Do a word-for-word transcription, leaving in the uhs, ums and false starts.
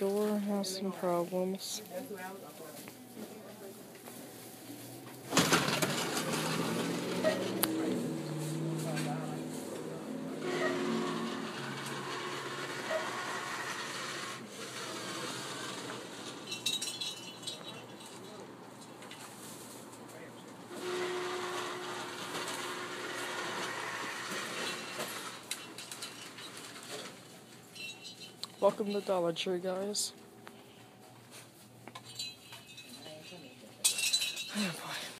door has some problems. Welcome to Dollar Tree, guys.